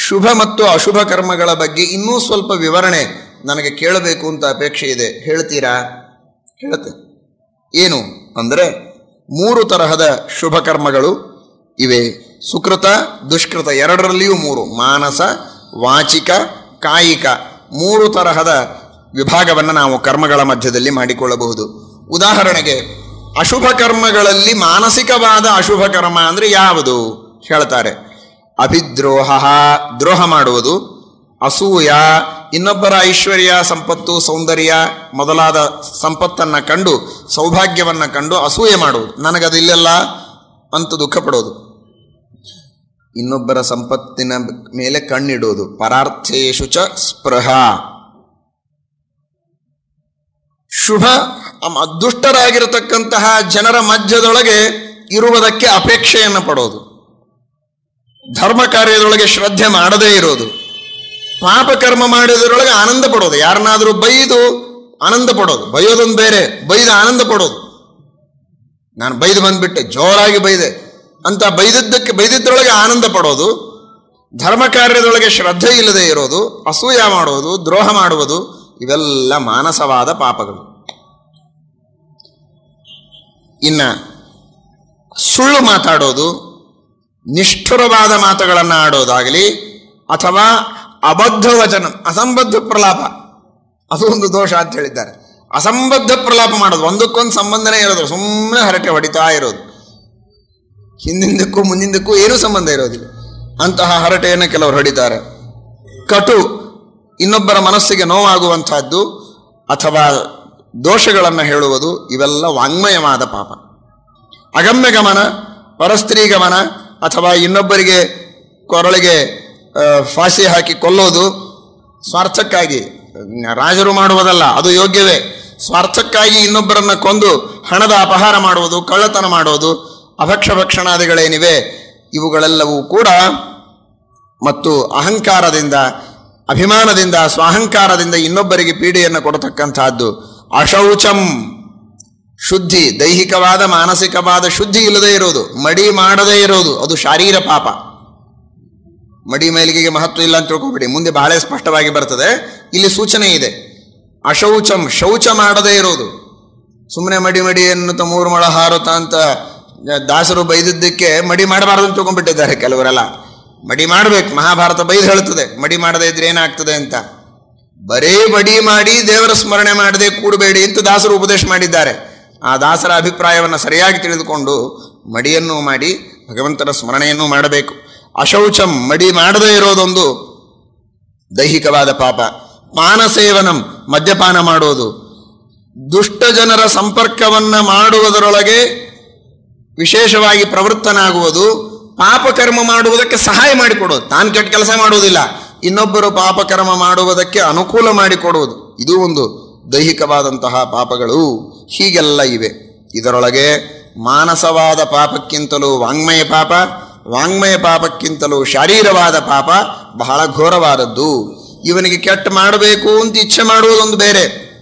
ಶುಭ ಮತ್ತು ಅಶುಭ ಕರ್ಮಗಳ ಬಗ್ಗೆ ಇನ್ನೂ ಸ್ವಲ್ಪ ವಿವರಣೆ ನನಗೆ ಕೇಳಬೇಕು ಅಂತ ಅಪೇಕ್ಷೆ ಇದೆ, ಹೇಳ್ತೀರಾ? ಹೇಳುತ್ತೆ. ಏನು ಅಂದರೆ 3 ತರಹದ ಶುಭ ಕರ್ಮಗಳು ಇವೆ. ಸುಕೃತ ದುಷ್ಕೃತ ಎರಡರಲ್ಲಿಯೂ 3, ಮಾನಸ ವಾಚಿಕ ಕಾಯಿಕ 3 ತರಹದ ವಿಭಾಗವನ್ನು ನಾವು ಕರ್ಮಗಳ ಮಧ್ಯದಲ್ಲಿ ಮಾಡಿಕೊಳ್ಳಬಹುದು. ಉದಾಹರಣೆಗೆ ಅಶುಭ ಕರ್ಮಗಳಲ್ಲಿ ಮಾನಸಿಕವಾದ ಅಶುಭ ಕರ್ಮ ಅಂದರೆ ಯಾವುದು ಹೇಳ್ತಾರೆ. ಅಭಿದ್ರೋಹ, ದ್ರೋಹ ಮಾಡುವುದು. ಅಸೂಯ, ಇನ್ನೊಬ್ಬರ ಐಶ್ವರ್ಯ ಸಂಪತ್ತು ಸೌಂದರ್ಯ ಮೊದಲಾದ ಸಂಪತ್ತನ್ನು ಕಂಡು ಸೌಭಾಗ್ಯವನ್ನು ಕಂಡು ಅಸೂಯೆ ಮಾಡುವುದು, ನನಗದಿಲ್ಲೆಲ್ಲ ಅಂತ ದುಃಖ ಪಡೋದು. ಇನ್ನೊಬ್ಬರ ಸಂಪತ್ತಿನ ಮೇಲೆ ಕಣ್ಣಿಡೋದು. ಪರಾರ್ಥೇಶು ಚ ಸ್ಪೃಹ. ಶುಭ ದುಷ್ಟರಾಗಿರತಕ್ಕಂತಹ ಜನರ ಮಧ್ಯದೊಳಗೆ ಇರುವುದಕ್ಕೆ ಅಪೇಕ್ಷೆಯನ್ನು ಪಡೋದು. ಧರ್ಮ ಕಾರ್ಯದೊಳಗೆ ಶ್ರದ್ಧೆ ಮಾಡದೇ ಇರೋದು. ಪಾಪಕರ್ಮ ಮಾಡಿದರೊಳಗೆ ಆನಂದ ಪಡೋದು. ಯಾರನ್ನಾದರೂ ಬೈದು ಆನಂದ ಪಡೋದು. ಬೈಯೋದೊಂದು ಬೇರೆ, ಬೈದು ಆನಂದ ಪಡೋದು. ನಾನು ಬೈದು ಬಂದ್ಬಿಟ್ಟೆ, ಜೋರಾಗಿ ಬೈದೆ ಅಂತ ಬೈದಿದ್ದರೊಳಗೆ ಆನಂದ ಪಡೋದು. ಧರ್ಮ ಕಾರ್ಯದೊಳಗೆ ಶ್ರದ್ಧೆ ಇಲ್ಲದೆ ಇರೋದು, ಅಸೂಯ ಮಾಡೋದು, ದ್ರೋಹ ಮಾಡುವುದು, ಇವೆಲ್ಲ ಮಾನಸವಾದ ಪಾಪಗಳು. ಇನ್ನು ಸುಳ್ಳು ಮಾತಾಡೋದು, ನಿಷ್ಠುರವಾದ ಮಾತುಗಳನ್ನು ಆಡೋದಾಗಲಿ ಅಥವಾ ಅಬದ್ಧ ವಚನ, ಅಸಂಬದ್ಧ ಪ್ರಲಾಪ, ಅದು ಒಂದು ದೋಷ ಅಂತ ಹೇಳಿದ್ದಾರೆ. ಅಸಂಬದ್ಧ ಪ್ರಲಾಪ ಮಾಡೋದು, ಒಂದಕ್ಕೊಂದು ಸಂಬಂಧನೇ ಇರೋದು, ಸುಮ್ಮನೆ ಹರಟೆ ಹೊಡಿತಾ ಇರೋದು, ಹಿಂದಿಂದಕ್ಕೂ ಮುಂದಿಂದಕ್ಕೂ ಏನೂ ಸಂಬಂಧ ಇರೋದಿಲ್ಲ. ಅಂತಹ ಹರಟೆಯನ್ನು ಕೆಲವರು ಹೊಡಿತಾರೆ. ಕಟು, ಇನ್ನೊಬ್ಬರ ಮನಸ್ಸಿಗೆ ನೋವಾಗುವಂತಹದ್ದು ಅಥವಾ ದೋಷಗಳನ್ನು ಹೇಳುವುದು, ಇವೆಲ್ಲ ವಾಂಗ್ಮಯವಾದ ಪಾಪ. ಅಗಮ್ಯ ಗಮನ, ಪರಸ್ತ್ರೀ ಗಮನ ಅಥವಾ ಇನ್ನೊಬ್ಬರಿಗೆ ಕೊರಳಿಗೆ ಫಾಸಿ ಹಾಕಿ ಕೊಲ್ಲೋದು ಸ್ವಾರ್ಥಕ್ಕಾಗಿ, ರಾಜರು ಮಾಡುವುದಲ್ಲ, ಅದು ಯೋಗ್ಯವೇ. ಸ್ವಾರ್ಥಕ್ಕಾಗಿ ಇನ್ನೊಬ್ಬರನ್ನು ಕೊಂದು ಹಣದ ಅಪಹಾರ ಮಾಡುವುದು, ಕಳ್ಳತನ ಮಾಡೋದು, ಅಭಕ್ಷ ಭಕ್ಷಣಾದಿಗಳೇನಿವೆ ಇವುಗಳೆಲ್ಲವೂ ಕೂಡ ಮತ್ತು ಅಹಂಕಾರದಿಂದ, ಅಭಿಮಾನದಿಂದ, ಸ್ವಾಹಂಕಾರದಿಂದ ಇನ್ನೊಬ್ಬರಿಗೆ ಪೀಡೆಯನ್ನು ಕೊಡತಕ್ಕಂತಹದ್ದು. ಅಶೌಚಂ, ಶುದ್ಧಿ, ದೈಹಿಕವಾದ ಮಾನಸಿಕವಾದ ಶುದ್ಧಿ ಇಲ್ಲದೆ ಇರೋದು, ಮಡಿ ಮಾಡದೇ ಇರೋದು, ಅದು ಶಾರೀರ ಪಾಪ. ಮಡಿ ಮೇಲಿಗೆ ಮಹತ್ವ ಇಲ್ಲ ಅಂತ ತಿಳ್ಕೊಬೇಡಿ, ಮುಂದೆ ಬಹಳ ಸ್ಪಷ್ಟವಾಗಿ ಬರ್ತದೆ. ಇಲ್ಲಿ ಸೂಚನೆ ಇದೆ. ಅಶೌಚಂ, ಶೌಚ ಮಾಡದೇ ಇರೋದು. ಸುಮ್ಮನೆ ಮಡಿ ಎನ್ನುತ್ತ 3 ಮೊಳ ಹಾರುತ್ತ ಅಂತ ದಾಸರು ಬೈದಿದ್ದಕ್ಕೆ ಮಡಿ ಮಾಡಬಾರ್ದು ಅಂತ ತಿಳ್ಕೊಂಡ್ಬಿಟ್ಟಿದ್ದಾರೆ ಕೆಲವರೆಲ್ಲ. ಮಡಿ ಮಾಡಬೇಕು, ಮಹಾಭಾರತ ಬೈದು ಹೇಳುತ್ತದೆ ಮಡಿ ಮಾಡದೇ ಇದ್ರೆ ಏನಾಗ್ತದೆ ಅಂತ. ಬರೇ ಮಡಿ ಮಾಡಿ ದೇವರ ಸ್ಮರಣೆ ಮಾಡದೆ ಕೂಡಬೇಡಿ ಅಂತ ದಾಸರು ಉಪದೇಶ ಮಾಡಿದ್ದಾರೆ. ಆ ದಾಸರ ಅಭಿಪ್ರಾಯವನ್ನು ಸರಿಯಾಗಿ ತಿಳಿದುಕೊಂಡು ಮಡಿಯನ್ನು ಮಾಡಿ ಭಗವಂತನ ಸ್ಮರಣೆಯನ್ನು ಮಾಡಬೇಕು. ಅಶೌಚಂ, ಮಡಿ ಮಾಡದೇ ಇರೋದೊಂದು ದೈಹಿಕವಾದ ಪಾಪ. ಪಾನಸೇವನಂ, ಮದ್ಯಪಾನ ಮಾಡೋದು. ದುಷ್ಟ ಜನರ ಸಂಪರ್ಕವನ್ನು ಮಾಡುವುದರೊಳಗೆ ವಿಶೇಷವಾಗಿ ಪ್ರವೃತ್ತನಾಗುವುದು. ಪಾಪಕರ್ಮ ಮಾಡುವುದಕ್ಕೆ ಸಹಾಯ ಮಾಡಿಕೊಡೋದು, ತಾನು ಕೆಟ್ಟ ಕೆಲಸ ಮಾಡುವುದಿಲ್ಲ, ಇನ್ನೊಬ್ಬರು ಪಾಪಕರ್ಮ ಮಾಡುವುದಕ್ಕೆ ಅನುಕೂಲ ಮಾಡಿಕೊಡುವುದು, ಇದು ಒಂದು ದೈಹಿಕವಾದಂತಹ ಪಾಪಗಳು. ಹೀಗೆಲ್ಲ ಇವೆ. ಇದರೊಳಗೆ ಮಾನಸವಾದ ಪಾಪಕ್ಕಿಂತಲೂ ವಾಂಗ್ಮಯ ಪಾಪ, ವಾಂಗ್ಮಯ ಪಾಪಕ್ಕಿಂತಲೂ ಶಾರೀರವಾದ ಪಾಪ ಬಹಳ ಘೋರವಾದದ್ದು. ಇವನಿಗೆ ಕೆಟ್ಟ ಮಾಡಬೇಕು ಅಂತ ಇಚ್ಛೆ ಮಾಡುವುದೊಂದು ಬೇರೆ,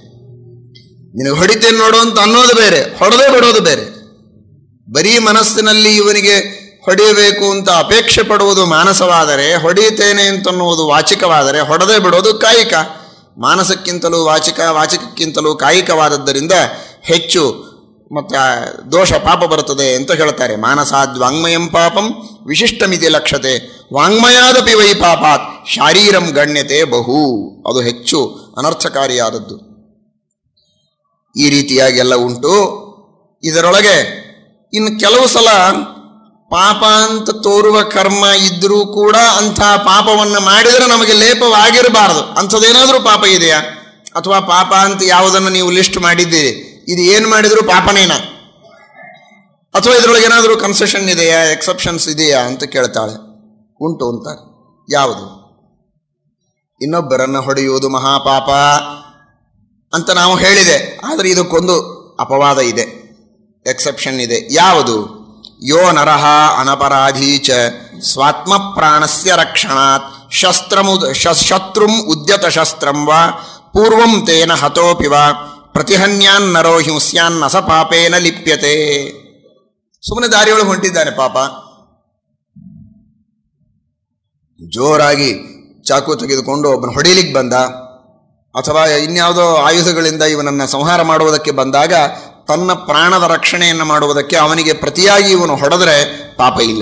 ನಿನಗೆ ಹೊಡಿತೇನೆ ನೋಡು ಅಂತ ಅನ್ನೋದು ಬೇರೆ, ಹೊಡೆದೇ ಬಿಡೋದು ಬೇರೆ. ಬರೀ ಮನಸ್ಸಿನಲ್ಲಿ ಇವನಿಗೆ ಹೊಡೆಯಬೇಕು ಅಂತ ಅಪೇಕ್ಷೆ ಪಡುವುದು ಮಾನಸವಾದರೆ, ಹೊಡೆಯುತ್ತೇನೆ ಅಂತನ್ನುವುದು ವಾಚಿಕವಾದರೆ, ಹೊಡೆದೇ ಬಿಡೋದು ಕಾಯಿಕ. ಮಾನಸಕ್ಕಿಂತಲೂ ವಾಚಿಕ, ವಾಚಿಕಕ್ಕಿಂತಲೂ ಕಾಯಿಕವಾದದ್ದರಿಂದ ಹೆಚ್ಚು ಮತ್ತು ದೋಷ ಪಾಪ ಬರುತ್ತದೆ ಅಂತ ಹೇಳ್ತಾರೆ. ಮಾನಸಾದ್ ವಾಂಗ್ಮಯಂ ಪಾಪಂ ವಿಶಿಷ್ಟಮಿತಿ ಲಕ್ಷತೆ, ವಾಂಗ್ಮಯಾದಪಿ ವೈ ಪಾಪಾತ್ ಶಾರೀರಂ ಗಣ್ಯತೆ ಬಹು, ಅದು ಹೆಚ್ಚು ಅನರ್ಥಕಾರಿಯಾದದ್ದು. ಈ ರೀತಿಯಾಗಿ ಎಲ್ಲ ಉಂಟು. ಇದರೊಳಗೆ ಇನ್ನು ಕೆಲವು ಸಲ ಪಾಪ ಅಂತ ತೋರುವ ಕರ್ಮ ಇದ್ರೂ ಕೂಡ ಅಂಥ ಪಾಪವನ್ನು ಮಾಡಿದರೆ ನಮಗೆ ಲೇಪವಾಗಿರಬಾರದು. ಅಂಥದ್ದೇನಾದರೂ ಪಾಪ ಇದೆಯಾ? ಅಥವಾ ಪಾಪ ಅಂತ ಯಾವುದನ್ನು ನೀವು ಲಿಸ್ಟ್ ಮಾಡಿದ್ದೀರಿ, ಇದು ಏನು ಮಾಡಿದರೂ ಪಾಪನೇನಾ? ಅಥವಾ ಇದರೊಳಗೆ ಏನಾದರೂ ಕನ್ಸೆಷನ್ ಇದೆಯಾ, ಎಕ್ಸೆಪ್ಷನ್ಸ್ ಇದೆಯಾ ಅಂತ ಕೇಳ್ತಾಳೆ. ಉಂಟು ಅಂತಾರೆ. ಯಾವುದು? ಇನ್ನೊಬ್ಬರನ್ನು ಹೊಡೆಯುವುದು ಮಹಾಪಾಪ ಅಂತ ನಾವು ಹೇಳಿದೆ. ಆದರೆ ಇದಕ್ಕೊಂದು ಅಪವಾದ ಇದೆ, ಎಕ್ಸೆಪ್ಷನ್ ಇದೆ. ಯಾವುದು? ಯೋ ನರಹ ಅನಪರಾಧೀಚ ಸ್ವಾತ್ಮ ಪ್ರಾಣಸ್ಯ ರಕ್ಷಣಾತ್ ಶತ್ರುಂ ಉದ್ಯತ ಶಸ್ತ್ರಂ ವಾ ಪೂರ್ವಂ ತೇನ ಹತೋಪಿ ವಾ ಪ್ರತಿಹನ್ಯಾನ್ ನರೋ ಹಿಂಸ್ಯಾನ್ ನಸ ಪಾಪೇನ ಲಿಪ್ಯತೆ. ಸುಮ್ಮನೆ ದಾರಿಯೊಳಗೆ ಹೊಂಟಿದ್ದಾನೆ ಪಾಪ, ಜೋರಾಗಿ ಚಾಕು ತೆಗೆದುಕೊಂಡು ಒಬ್ಬನ ಹೊಡೆಯಲಿಕ್ಕೆ ಬಂದ, ಅಥವಾ ಇನ್ಯಾವುದೋ ಆಯುಧಗಳಿಂದ ಇವನನ್ನು ಸಂಹಾರ ಮಾಡುವುದಕ್ಕೆ ಬಂದಾಗ ತನ್ನ ಪ್ರಾಣದ ರಕ್ಷಣೆಯನ್ನು ಮಾಡುವುದಕ್ಕೆ ಅವನಿಗೆ ಪ್ರತಿಯಾಗಿ ಇವನು ಹೊಡೆದರೆ ಪಾಪ ಇಲ್ಲ.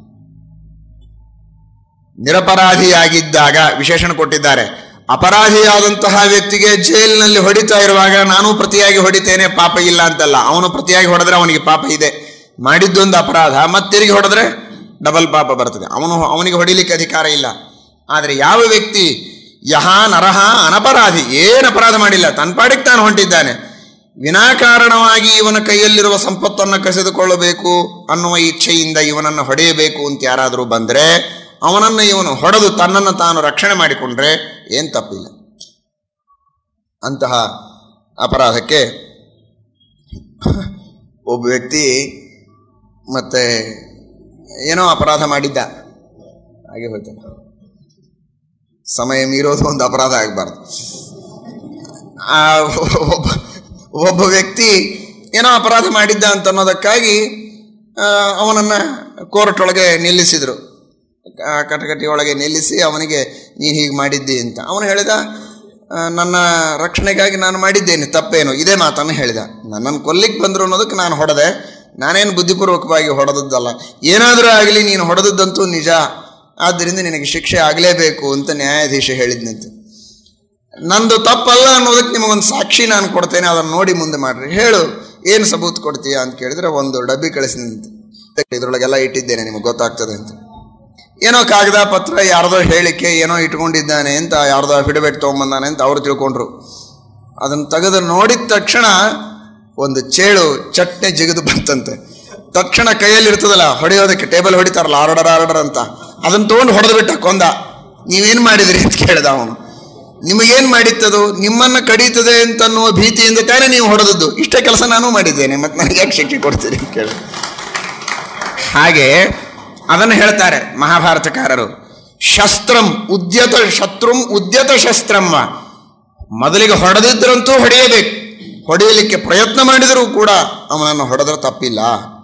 ನಿರಪರಾಧಿಯಾಗಿದ್ದಾಗ ವಿಶೇಷಣ ಕೊಟ್ಟಿದ್ದಾರೆ. ಅಪರಾಧಿಯಾದಂತಹ ವ್ಯಕ್ತಿಗೆ ಜೈಲಿನಲ್ಲಿ ಹೊಡಿತಾ ಇರುವಾಗ ನಾನು ಪ್ರತಿಯಾಗಿ ಹೊಡಿತೇನೆ ಪಾಪ ಇಲ್ಲ ಅಂತಲ್ಲ. ಅವನು ಪ್ರತಿಯಾಗಿ ಹೊಡೆದ್ರೆ ಅವನಿಗೆ ಪಾಪ ಇದೆ, ಮಾಡಿದ್ದೊಂದು ಅಪರಾಧ, ಮತ್ತೆ ತಿರುಗಿ ಹೊಡೆದ್ರೆ ಡಬಲ್ ಪಾಪ ಬರ್ತದೆ. ಅವನಿಗೆ ಹೊಡಿಲಿಕ್ಕೆ ಅಧಿಕಾರ ಇಲ್ಲ. ಆದರೆ ಯಾವ ವ್ಯಕ್ತಿ ಯಹ ನರಹ ಅನಪರಾಧಿ, ಏನು ಅಪರಾಧ ಮಾಡಿಲ್ಲ, ತನ್ನ ಪಾಡಿಗೆ ತಾನು ಹೊಂಟಿದ್ದಾನೆ, ವಿನಾಕಾರಣವಾಗಿ ಇವನ ಕೈಯಲ್ಲಿರುವ ಸಂಪತ್ತನ್ನು ಕಸಿದುಕೊಳ್ಳಬೇಕು ಅನ್ನುವ ಇಚ್ಛೆಯಿಂದ ಇವನನ್ನು ಹೊಡೆಯಬೇಕು ಅಂತ ಯಾರಾದರೂ ಬಂದರೆ ಅವನನ್ನು ಇವನು ಹೊಡೆದು ತನ್ನನ್ನು ತಾನು ರಕ್ಷಣೆ ಮಾಡಿಕೊಂಡ್ರೆ ಏನು ತಪ್ಪಿಲ್ಲ. ಅಂತಹ ಅಪರಾಧಕ್ಕೆ ಒಬ್ಬ ವ್ಯಕ್ತಿ ಮತ್ತೆ ಏನೋ ಅಪರಾಧ ಮಾಡಿದ್ದ, ಹಾಗೆ ಹೋಯ್ತು. ಸಮಯ ಮೀರೋದು ಒಂದು ಅಪರಾಧ ಆಗಬಾರ್ದು. ಒಬ್ಬ ವ್ಯಕ್ತಿ ಏನೋ ಅಪರಾಧ ಮಾಡಿದ್ದ ಅಂತ ಅನ್ನೋದಕ್ಕಾಗಿ ಅವನನ್ನು ಕೋರ್ಟ್ ಒಳಗೆ ನಿಲ್ಲಿಸಿದರು. ಕಟಕಟಿ ಒಳಗೆ ನಿಲ್ಲಿಸಿ ಅವನಿಗೆ ನೀನು ಹೀಗೆ ಮಾಡಿದ್ದಿ ಅಂತ ಅವನು ಹೇಳಿದ, ನನ್ನ ರಕ್ಷಣೆಗಾಗಿ ನಾನು ಮಾಡಿದ್ದೇನೆ, ತಪ್ಪೇನು, ಇದೇ ಮಾತನ್ನು ಹೇಳಿದ. ನನ್ನನ್ನು ಕೊಲ್ಲಿಕ್ಕೆ ಬಂದರು ಅನ್ನೋದಕ್ಕೆ ನಾನು ಹೊಡೆದೆ, ನಾನೇನು ಬುದ್ಧಿಪೂರ್ವಕವಾಗಿ ಹೊಡೆದದ್ದಲ್ಲ, ಏನಾದರೂ ಆಗಲಿ ನೀನು ಹೊಡೆದದ್ದಂತೂ ನಿಜ, ಆದ್ದರಿಂದ ನಿನಗೆ ಶಿಕ್ಷೆ ಆಗಲೇಬೇಕು ಅಂತ ನ್ಯಾಯಾಧೀಶ ಹೇಳಿದ್ನಂತೆ. ನಂದು ತಪ್ಪಲ್ಲ ಅನ್ನೋದಕ್ಕೆ ನಿಮಗೊಂದು ಸಾಕ್ಷಿ ನಾನು ಕೊಡ್ತೇನೆ, ಅದನ್ನು ನೋಡಿ ಮುಂದೆ ಮಾಡ್ರಿ, ಹೇಳು ಏನು ಸಬೂತ್ ಕೊಡ್ತೀಯಾ ಅಂತ ಕೇಳಿದರೆ ಒಂದು ಡಬ್ಬಿ ಕಳಿಸಿದಂತೆ, ಇದರೊಳಗೆಲ್ಲ ಇಟ್ಟಿದ್ದೇನೆ ನಿಮಗೆ ಗೊತ್ತಾಗ್ತದೆ ಅಂತ. ಏನೋ ಕಾಗದ ಪತ್ರ ಯಾರ್ದೋ ಹೇಳಿಕೆ ಏನೋ ಇಟ್ಕೊಂಡಿದ್ದಾನೆ ಅಂತ, ಯಾರ್ದೋ ಅಫಿಡವಿಟ್ ತೊಗೊಂಬಂದಾನೆ ಅಂತ ಅವರು ತಿಳ್ಕೊಂಡ್ರು. ಅದನ್ನು ತೆಗೆದು ನೋಡಿದ ತಕ್ಷಣ ಒಂದು ಚೇಳು ಚಟ್ನೆ ಜಿಗಿದು ಬಂತಂತೆ. ತಕ್ಷಣ ಕೈಯಲ್ಲಿ ಇರ್ತದಲ್ಲ ಹೊಡೆಯೋದಕ್ಕೆ, ಟೇಬಲ್ ಹೊಡಿತಾರಲ್ಲ ಆರ್ಡರ್ ಅಂತ, ಅದನ್ನು ತೊಗೊಂಡು ಹೊಡೆದು ಬಿಟ್ಟ ಕೊಂದ. ನೀವೇನು ಮಾಡಿದ್ರಿ ಅಂತ ಕೇಳಿದ ಅವನು. ನಿಮಗೇನು ಮಾಡಿತ್ತದು, ನಿಮ್ಮನ್ನು ಕಡೀತದೆ ಅಂತನ್ನುವ ಭೀತಿಯಿಂದ ತಾನೇ ನೀವು ಹೊಡೆದದ್ದು, ಇಷ್ಟೇ ಕೆಲಸ ನಾನು ಮಾಡಿದ್ದೇನೆ, ಮತ್ತು ನನಗೆ ಯಾಕೆ ಶಿಕ್ಷೆ ಕೊಡ್ತೀರಿ ಅಂತ ಕೇಳಿ. ಹಾಗೆ ಅದನ್ನು ಹೇಳ್ತಾರೆ ಮಹಾಭಾರತಕಾರರು, ಶಸ್ತ್ರಂ ಉದ್ಯತ ಶತ್ರುಂ ಉದ್ಯತ ಶಸ್ತ್ರಮ್ಮ. ಮೊದಲಿಗೆ ಹೊಡೆದಿದ್ದರಂತೂ ಹೊಡೆಯಬೇಕು, ಹೊಡೆಯಲಿಕ್ಕೆ ಪ್ರಯತ್ನ ಮಾಡಿದರೂ ಕೂಡ ಅವನನ್ನು ಹೊಡೆದ್ರೆ ತಪ್ಪಿಲ್ಲ.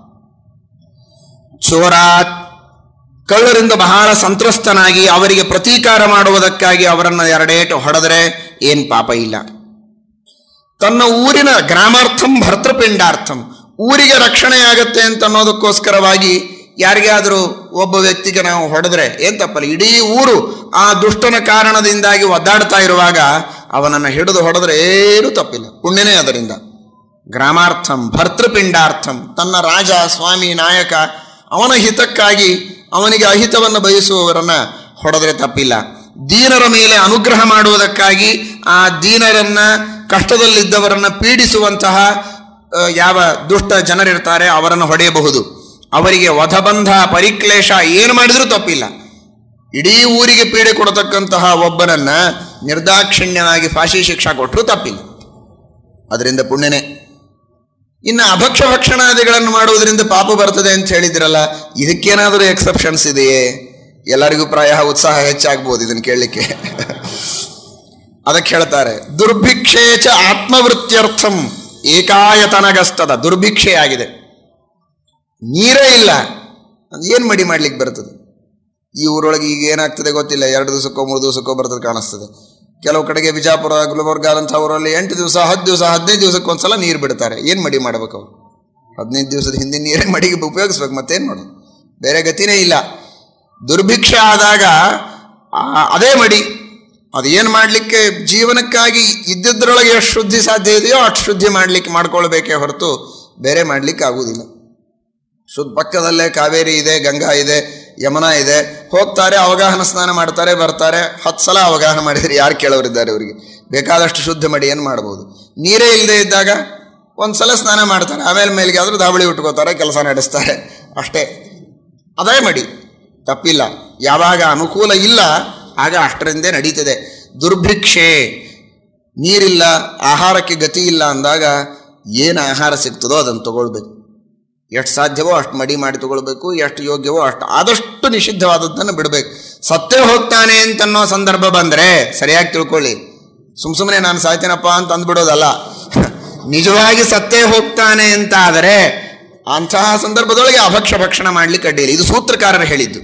ಚೋರಾತ್, ಕಳ್ಳರಿಂದ ಬಹಳ ಸಂತ್ರಸ್ತನಾಗಿ ಅವರಿಗೆ ಪ್ರತೀಕಾರ ಮಾಡುವುದಕ್ಕಾಗಿ ಅವರನ್ನು ಎರಡೇಟು ಹೊಡೆದರೆ ಏನು ಪಾಪ ಇಲ್ಲ. ತನ್ನ ಊರಿನ ಗ್ರಾಮಾರ್ಥಂ ಭರ್ತೃಪಿಂಡಾರ್ಥಂ, ಊರಿಗೆ ರಕ್ಷಣೆಯಾಗತ್ತೆ ಅಂತ ಅನ್ನೋದಕ್ಕೋಸ್ಕರವಾಗಿ ಯಾರಿಗಾದರೂ ಒಬ್ಬ ವ್ಯಕ್ತಿಗೆ ನಾವು ಹೊಡೆದ್ರೆ ಏನು ತಪ್ಪಲ್ಲ. ಇಡೀ ಊರು ಆ ದುಷ್ಟನ ಕಾರಣದಿಂದಾಗಿ ಒದ್ದಾಡ್ತಾ ಇರುವಾಗ ಅವನನ್ನು ಹಿಡಿದು ಹೊಡೆದ್ರೆ ಏನೂ ತಪ್ಪಿಲ್ಲ, ಪುಣ್ಯನೇ ಅದರಿಂದ. ಗ್ರಾಮಾರ್ಥಂ ಭರ್ತೃಪಿಂಡಾರ್ಥಂ, ತನ್ನ ರಾಜ ಸ್ವಾಮಿ ನಾಯಕ ಅವನ ಹಿತಕ್ಕಾಗಿ ಅವನಿಗೆ ಅಹಿತವನ್ನು ಬಯಸುವವರನ್ನು ಹೊಡೆದ್ರೆ ತಪ್ಪಿಲ್ಲ. ದೀನರ ಮೇಲೆ ಅನುಗ್ರಹ ಮಾಡುವುದಕ್ಕಾಗಿ ಆ ದೀನರನ್ನ ಕಷ್ಟದಲ್ಲಿದ್ದವರನ್ನು ಪೀಡಿಸುವಂತಹ ಯಾವ ದುಷ್ಟ ಜನರಿರ್ತಾರೆ ಅವರನ್ನು ಹೊಡೆಯಬಹುದು. ಅವರಿಗೆ ವಧಬಂಧ ಪರಿಕ್ಲೇಶ ಏನು ಮಾಡಿದರೂ ತಪ್ಪಿಲ್ಲ. ಇಡೀ ಊರಿಗೆ ಪೀಡೆ ಕೊಡತಕ್ಕಂತಹ ಒಬ್ಬನನ್ನ ನಿರ್ದಾಕ್ಷಿಣ್ಯವಾಗಿ ಫಾಶಿ ಶಿಕ್ಷಾ ಕೊಟ್ಟರೂ ತಪ್ಪಿಲ್ಲ, ಅದರಿಂದ ಪುಣ್ಯನೇ. ಇನ್ನು ಅಭಕ್ಷ ಭಕ್ಷಣಾದಿಗಳನ್ನು ಮಾಡುವುದರಿಂದ ಪಾಪ ಬರ್ತದೆ ಅಂತ ಹೇಳಿದ್ರಲ್ಲ, ಇದಕ್ಕೇನಾದರೂ ಎಕ್ಸೆಪ್ಷನ್ಸ್ ಇದೆಯೇ? ಎಲ್ಲರಿಗೂ ಪ್ರಾಯ ಉತ್ಸಾಹ ಹೆಚ್ಚಾಗ್ಬೋದು ಇದನ್ನು ಕೇಳಲಿಕ್ಕೆ. ಅದಕ್ಕೆ ಹೇಳ್ತಾರೆ, ದುರ್ಭಿಕ್ಷೇಚ ಆತ್ಮವೃತ್ಯರ್ಥಂ ಏಕಾಯತನಗಸ್ತದ. ದುರ್ಭಿಕ್ಷೆ ಆಗಿದೆ, ನೀರೇ ಇಲ್ಲ, ಏನು ಮಡಿ ಮಾಡ್ಲಿಕ್ಕೆ ಬರ್ತದೆ? ಈ ಊರೊಳಗೆ ಈಗ ಏನಾಗ್ತದೆ ಗೊತ್ತಿಲ್ಲ, 2 ದಿವಸಕ್ಕೋ 3 ದಿವಸಕ್ಕೋ ಬರ್ತದೆ ಕಾಣಿಸ್ತದೆ. ಕೆಲವು ಕಡೆಗೆ ವಿಜಾಪುರ ಗುಲ್ಬರ್ಗಾದಂಥ ಊರಲ್ಲಿ 8 ದಿವಸ 10 ದಿವಸ 15 ದಿವಸಕ್ಕೆ ಒಂದ್ಸಲ ನೀರು ಬಿಡ್ತಾರೆ. ಏನು ಮಡಿ ಮಾಡ್ಬೇಕು ಅವರು? 15 ದಿವಸದ ಹಿಂದಿನ ನೀರೇ ಮಡಿಗೆ ಉಪಯೋಗಿಸ್ಬೇಕು, ಮತ್ತೇನು ಮಾಡೋದು? ಬೇರೆ ಗತಿನೇ ಇಲ್ಲ. ದುರ್ಭಿಕ್ಷ ಆದಾಗ ಅದೇ ಮಡಿ, ಅದು ಏನು ಮಾಡಲಿಕ್ಕೆ ಜೀವನಕ್ಕಾಗಿ ಇದ್ದಿದ್ದರೊಳಗೆ ಎಷ್ಟು ಶುದ್ಧಿ ಸಾಧ್ಯ ಇದೆಯೋ ಅಷ್ಟು ಶುದ್ಧಿ ಮಾಡ್ಕೊಳ್ಬೇಕೇ ಹೊರತು ಬೇರೆ ಮಾಡಲಿಕ್ಕೆ ಆಗುವುದಿಲ್ಲ. ಪಕ್ಕದಲ್ಲೇ ಕಾವೇರಿ ಇದೆ, ಗಂಗಾ ಇದೆ, ಯಮುನಾ ಇದೆ, ಹೋಗ್ತಾರೆ, ಅವಗಾಹನ ಸ್ನಾನ ಮಾಡ್ತಾರೆ, ಬರ್ತಾರೆ. 10 ಸಲ ಅವಗಾಹನ ಮಾಡಿದರೆ ಯಾರು ಕೇಳೋರಿದ್ದಾರೆ? ಅವರಿಗೆ ಬೇಕಾದಷ್ಟು ಶುದ್ಧ ಮಡಿ ಏನು ಮಾಡ್ಬೋದು. ನೀರೇ ಇಲ್ಲದೆ ಇದ್ದಾಗ ಒಂದ್ಸಲ ಸ್ನಾನ ಮಾಡ್ತಾರೆ, ಆಮೇಲೆ ಮೇಲಿಗೆ ಆದರೂ ದಾವಳಿ ಉಟ್ಕೋತಾರೆ, ಕೆಲಸ ನಡೆಸ್ತಾರೆ, ಅಷ್ಟೇ. ಅದೇ ಮಡಿ, ತಪ್ಪಿಲ್ಲ. ಯಾವಾಗ ಅನುಕೂಲ ಇಲ್ಲ ಆಗ ಅಷ್ಟರಿಂದೇ ನಡೀತದೆ. ದುರ್ಭಿಕ್ಷೆ, ನೀರಿಲ್ಲ, ಆಹಾರಕ್ಕೆ ಗತಿ ಇಲ್ಲ ಅಂದಾಗ ಏನು ಆಹಾರ ಸಿಗ್ತದೋ ಅದನ್ನು ತಗೊಳ್ಬೇಕು. ಎಷ್ಟು ಸಾಧ್ಯವೋ ಅಷ್ಟು ಮಡಿ ಮಾಡಿ ತಗೊಳ್ಬೇಕು, ಎಷ್ಟು ಯೋಗ್ಯವೋ ಅಷ್ಟು. ಆದಷ್ಟು ನಿಷಿದ್ಧವಾದದ್ದನ್ನು ಬಿಡಬೇಕು. ಸತ್ತೇ ಹೋಗ್ತಾನೆ ಅಂತನ್ನೋ ಸಂದರ್ಭ ಬಂದರೆ ಸರಿಯಾಗಿ ತಿಳ್ಕೊಳ್ಳಿ, ಸುಮ್ಮನೆ ನಾನು ಸಾಯ್ತೇನಪ್ಪ ಅಂತ ಅಂದ್ಬಿಡೋದಲ್ಲ. ನಿಜವಾಗಿ ಸತ್ತೇ ಹೋಗ್ತಾನೆ ಅಂತ ಆದರೆ ಅಂತಹ ಸಂದರ್ಭದೊಳಗೆ ಅಭಕ್ಷ ಭಕ್ಷಣ ಮಾಡಲಿಕ್ಕೆ ಅಡ್ಡಿಲ್ಲ. ಇದು ಸೂತ್ರಕಾರರು ಹೇಳಿದ್ದು.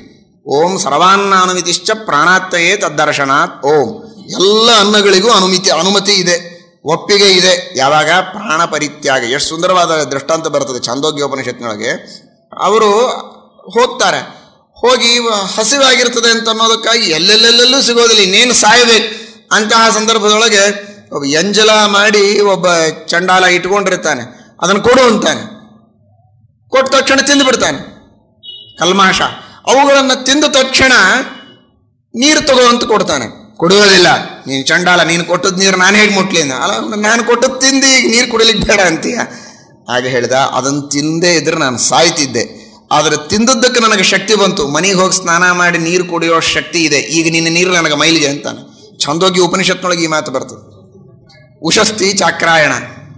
ಓಂ ಸರ್ವಾನ್ನಾನುಮಿತಿಶ್ಚ ಪ್ರಾಣಾತ್ತಯೇ ತದ್ದರ್ಶನಾತ್ ಓಂ. ಎಲ್ಲ ಅನ್ನಗಳಿಗೂ ಅನುಮತಿ ಇದೆ, ಒಪ್ಪಿಗೆ ಇದೆ. ಯಾವಾಗ? ಪ್ರಾಣ ಪರಿತ್ಯಾಗ. ಎಷ್ಟು ಸುಂದರವಾದ ದೃಷ್ಟಾಂತ ಬರ್ತದೆ ಛಾಂದೋಗ್ಯೋಪನಿಷತ್ನೊಳಗೆ. ಅವರು ಹೋಗ್ತಾರೆ, ಹೋಗಿ ಹಸಿವಾಗಿರ್ತದೆ ಅಂತ ಅನ್ನೋದಕ್ಕಾಗಿ ಎಲ್ಲೆಲ್ಲೆಲ್ಲೂ ಸಿಗೋದಿಲ್ಲ, ಇನ್ನೇನು ಸಾಯಬೇಕು. ಅಂತಹ ಸಂದರ್ಭದೊಳಗೆ ಒಬ್ಬ ಎಂಜಲ ಮಾಡಿ ಒಬ್ಬ ಚಂಡಾಲ ಇಟ್ಕೊಂಡಿರ್ತಾನೆ, ಅದನ್ನು ಕೊಡು ಅಂತಾನೆ. ಕೊಟ್ಟ ತಕ್ಷಣ ತಿಂದು ಬಿಡ್ತಾನೆ ಕಲ್ಮಾಷ. ಅವುಗಳನ್ನು ತಿಂದ ತಕ್ಷಣ ನೀರು ತಗೋ ಅಂತ ಕೊಡ್ತಾನೆ. ಕೊಡುವುದಿಲ್ಲ. ನೀನು ಚಂಡಾಲ, ನೀನು ಕೊಟ್ಟದ್ದು ನೀರು ನಾನು ಹೇಗೆ ಮುಟ್ಲಿ? ಅಲ್ಲ, ನಾನು ಕೊಟ್ಟದ್ದು ತಿಂದು ಈಗ ನೀರು ಕುಡಿಲಿಕ್ಕೆ ಬೇಡ ಅಂತೀಯ. ಹಾಗೆ ಹೇಳಿದ, ಅದನ್ನು ತಿಂದೇ ಇದ್ರೆ ನಾನು ಸಾಯ್ತಿದ್ದೆ, ಆದರೆ ತಿಂದದ್ದಕ್ಕೆ ನನಗೆ ಶಕ್ತಿ ಬಂತು, ಮನೆಗೆ ಹೋಗಿ ಸ್ನಾನ ಮಾಡಿ ನೀರು ಕುಡಿಯೋ ಶಕ್ತಿ ಇದೆ, ಈಗ ನಿನ್ನ ನೀರು ನನಗೆ ಮೈಲಿಗೆ ಅಂತಾನೆ. ಛಂದೋಗಿ ಉಪನಿಷತ್ನೊಳಗೆ ಈ ಮಾತು ಬರ್ತದೆ. ಉಶಸ್ತಿ ಚಾಕ್ರಾಯಣ.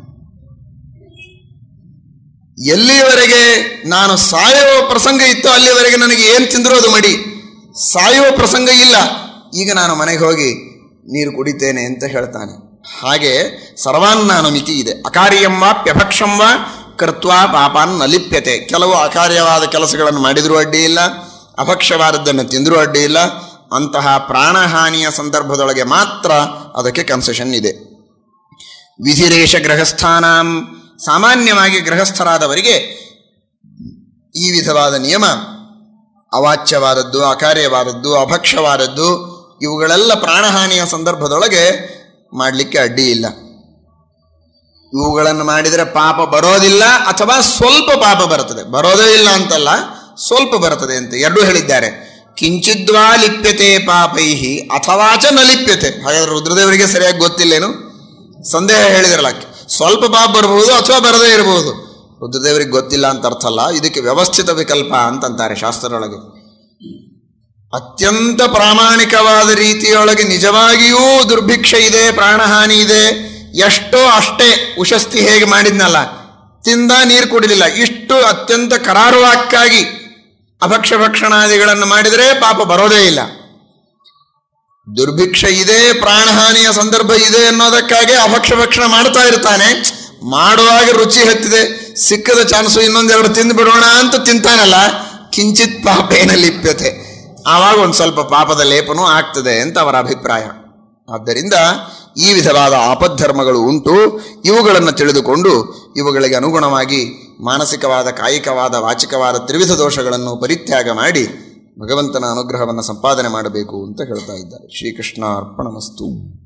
ಎಲ್ಲಿಯವರೆಗೆ ನಾನು ಸಾಯುವ ಪ್ರಸಂಗ ಇತ್ತು ಅಲ್ಲಿವರೆಗೆ ನನಗೆ ಏನು ತಿಂದರೂ ಅದು ಮಡಿ. ಸಾಯುವ ಪ್ರಸಂಗ ಇಲ್ಲ, ಈಗ ನಾನು ಮನೆಗೆ ಹೋಗಿ ನೀರು ಕುಡಿತೇನೆ ಅಂತ ಹೇಳ್ತಾನೆ. ಹಾಗೆ ಸರ್ವಾನ್ನಾನುಮಿತಿ ಇದೆ. ಅಕಾರ್ಯಂವಾಪ್ಯಭಕ್ಷಂವ ಕೃತ್ವಾ ಪಾಪಾನ್ ನ ಲಿಪ್ಯತೆ. ಕೆಲವು ಅಕಾರ್ಯವಾದ ಕೆಲಸಗಳನ್ನು ಮಾಡಿದರೂ ಅಡ್ಡಿ ಇಲ್ಲ, ಅಭಕ್ಷ್ಯವಾದದ್ದನ್ನು ತಿಂದರೂ ಅಡ್ಡಿ ಇಲ್ಲ. ಅಂತಹ ಪ್ರಾಣಹಾನಿಯ ಸಂದರ್ಭದೊಳಗೆ ಮಾತ್ರ ಅದಕ್ಕೆ ಕನ್ಸೆಷನ್ ಇದೆ. ವಿಧಿರೇಶ ಗೃಹಸ್ಥಾನಾಂ. ಸಾಮಾನ್ಯವಾಗಿ ಗೃಹಸ್ಥರಾದವರಿಗೆ ಈ ವಿಧವಾದ ನಿಯಮ, ಅವಾಚ್ಯವಾದದ್ದು, ಅಕಾರ್ಯವಾದದ್ದು, ಅಭಕ್ಷ್ಯವಾದದ್ದು, ಇವುಗಳೆಲ್ಲ ಪ್ರಾಣಹಾನಿಯ ಸಂದರ್ಭದೊಳಗೆ ಮಾಡಲಿಕ್ಕೆ ಅಡ್ಡಿ ಇಲ್ಲ. ಇವುಗಳನ್ನು ಮಾಡಿದರೆ ಪಾಪ ಬರೋದಿಲ್ಲ, ಅಥವಾ ಸ್ವಲ್ಪ ಪಾಪ ಬರ್ತದೆ. ಬರೋದೇ ಇಲ್ಲ ಅಂತಲ್ಲ, ಸ್ವಲ್ಪ ಬರ್ತದೆ ಅಂತ ಎರಡೂ ಹೇಳಿದ್ದಾರೆ. ಕಿಂಚಿದ್ವಾ ಲಿಪ್ಯತೆ ಪಾಪೈಹಿ ಅಥವಾಚ ನ ಲಿಪ್ಯತೆ. ಹಾಗಾದ್ರೆ ರುದ್ರದೇವರಿಗೆ ಸರಿಯಾಗಿ ಗೊತ್ತಿಲ್ಲೇನು? ಸಂದೇಹ ಹೇಳಿದ್ರಲ್ಲ, ಸ್ವಲ್ಪ ಪಾಪ ಬರಬಹುದು ಅಥವಾ ಬರದೇ ಇರಬಹುದು. ರುದ್ರದೇವರಿಗೆ ಗೊತ್ತಿಲ್ಲ ಅಂತ ಅರ್ಥ ಅಲ್ಲ, ಇದಕ್ಕೆ ವ್ಯವಸ್ಥಿತ ವಿಕಲ್ಪ ಅಂತಂತಾರೆ ಶಾಸ್ತ್ರದೊಳಗೆ. ಅತ್ಯಂತ ಪ್ರಾಮಾಣಿಕವಾದ ರೀತಿಯೊಳಗೆ ನಿಜವಾಗಿಯೂ ದುರ್ಭಿಕ್ಷೆ ಇದೆ, ಪ್ರಾಣಹಾನಿ ಇದೆ, ಎಷ್ಟೋ ಅಷ್ಟೇ. ಉಶಸ್ತಿ ಹೇಗೆ ಮಾಡಿದ್ನಲ್ಲ, ತಿಂದ ನೀರು ಕುಡಿಲಿಲ್ಲ, ಇಷ್ಟು ಅತ್ಯಂತ ಕರಾರುವಾಕ್ಕಾಗಿ ಅಭಕ್ಷ್ಯ ಭಕ್ಷಣಾದಿಗಳನ್ನು ಮಾಡಿದರೆ ಪಾಪ ಬರೋದೇ ಇಲ್ಲ. ದುರ್ಭಿಕ್ಷೆ ಇದೆ, ಪ್ರಾಣಹಾನಿಯ ಸಂದರ್ಭ ಇದೆ ಅನ್ನೋದಕ್ಕಾಗಿ ಅಭಕ್ಷ್ಯ ಭಕ್ಷಣ ಮಾಡ್ತಾ ಇರ್ತಾನೆ. ಮಾಡುವಾಗ ರುಚಿ ಹತ್ತಿದೆ, ಸಿಕ್ಕದ ಚಾನ್ಸು ಇನ್ನೊಂದೆರಡು ತಿಂದು ಬಿಡೋಣ ಅಂತ ತಿಂತಾನಲ್ಲ, ಕಿಂಚಿತ್ ಪಾಪೇನ ಲಿಪ್ಯತೆ. ಆವಾಗ ಒಂದು ಸ್ವಲ್ಪ ಪಾಪದ ಲೇಪನೂ ಆಗ್ತದೆ ಅಂತ ಅವರ ಅಭಿಪ್ರಾಯ. ಆದ್ದರಿಂದ ಈ ವಿಧವಾದ ಆಪದ್ಧರ್ಮಗಳು ಉಂಟು. ಇವುಗಳನ್ನು ತಿಳಿದುಕೊಂಡು ಇವುಗಳಿಗೆ ಅನುಗುಣವಾಗಿ ಮಾನಸಿಕವಾದ, ಕಾಯಿಕವಾದ, ವಾಚಿಕವಾದ ತ್ರಿವಿಧ ದೋಷಗಳನ್ನು ಪರಿತ್ಯಾಗ ಮಾಡಿ ಭಗವಂತನ ಅನುಗ್ರಹವನ್ನು ಸಂಪಾದನೆ ಮಾಡಬೇಕು ಅಂತ ಹೇಳ್ತಾ ಇದ್ದಾರೆ. ಶ್ರೀಕೃಷ್ಣ ಅರ್ಪಣಮಸ್ತು.